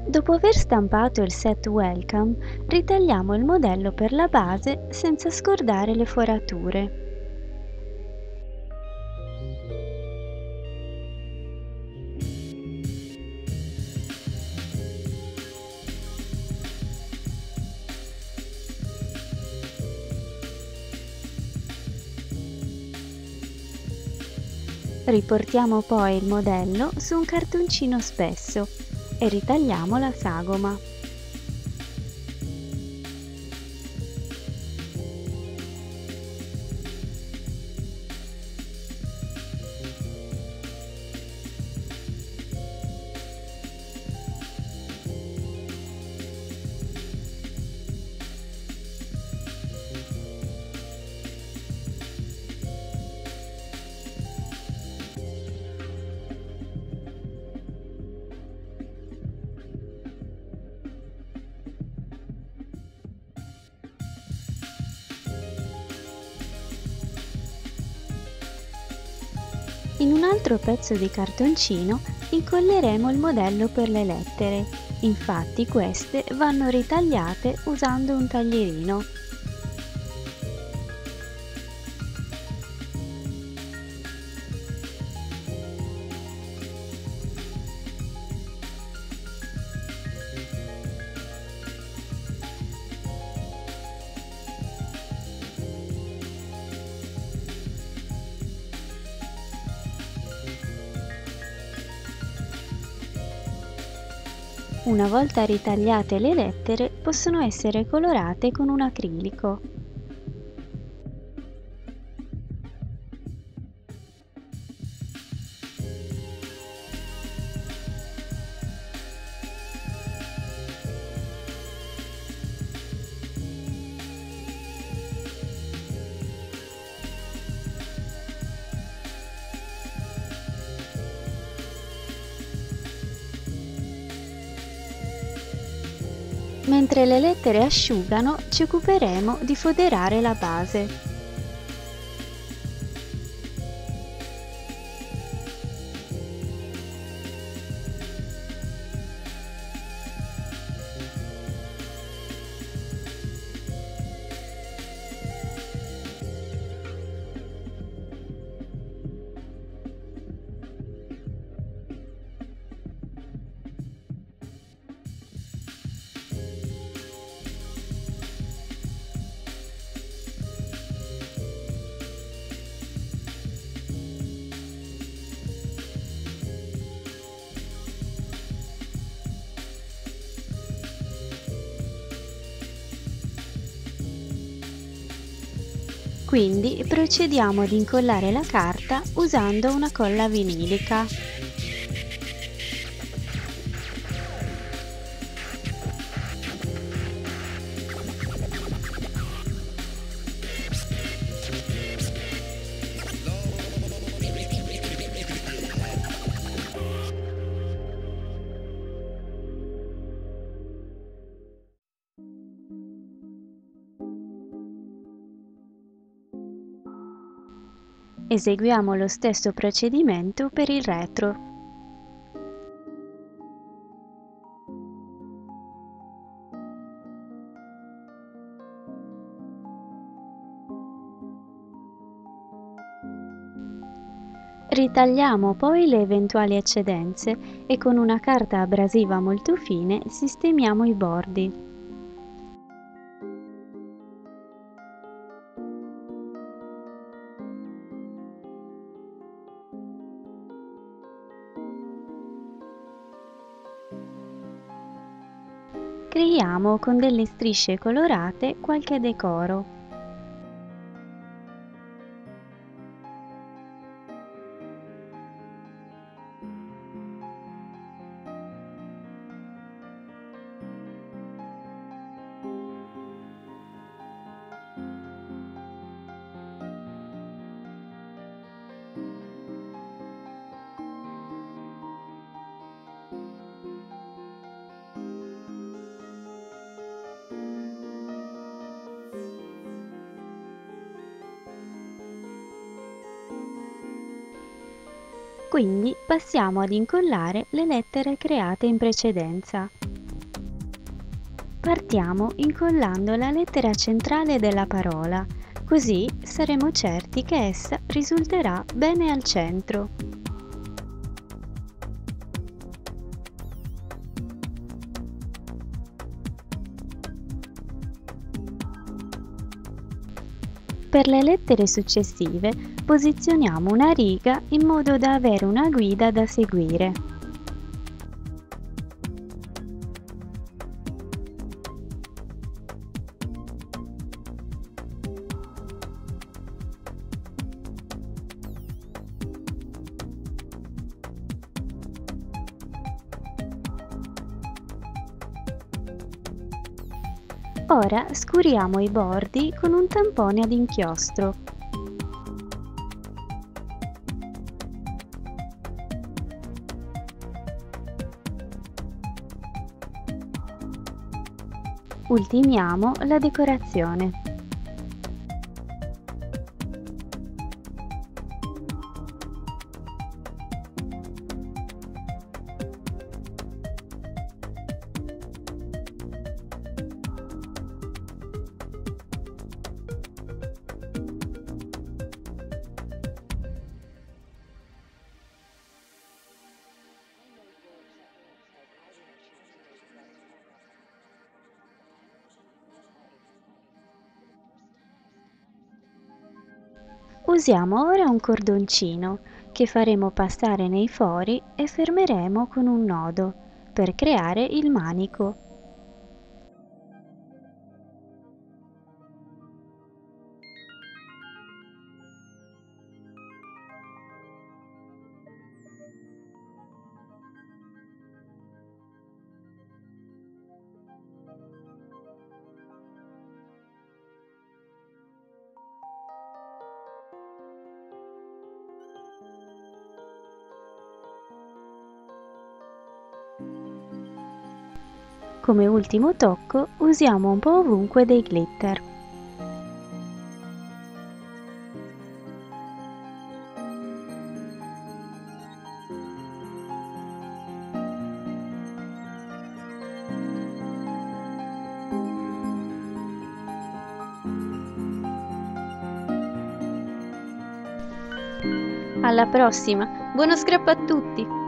Dopo aver stampato il set welcome, ritagliamo il modello per la base senza scordare le forature. Riportiamo poi il modello su un cartoncino spesso e ritagliamo la sagoma. In un altro pezzo di cartoncino incolleremo il modello per le lettere, infatti queste vanno ritagliate usando un taglierino. Una volta ritagliate le lettere, possono essere colorate con un acrilico. Mentre le lettere asciugano, ci occuperemo di foderare la base. Quindi procediamo ad incollare la carta usando una colla vinilica. Eseguiamo lo stesso procedimento per il retro. Ritagliamo poi le eventuali eccedenze e con una carta abrasiva molto fine sistemiamo i bordi. Creiamo con delle strisce colorate qualche decoro. Quindi passiamo ad incollare le lettere create in precedenza. Partiamo incollando la lettera centrale della parola, così saremo certi che essa risulterà bene al centro. Per le lettere successive posizioniamo una riga in modo da avere una guida da seguire. Ora scuriamo i bordi con un tampone ad inchiostro. Ultimiamo la decorazione. Usiamo ora un cordoncino che faremo passare nei fori e fermeremo con un nodo per creare il manico. Come ultimo tocco usiamo un po' ovunque dei glitter. Alla prossima! Buono scrappo a tutti!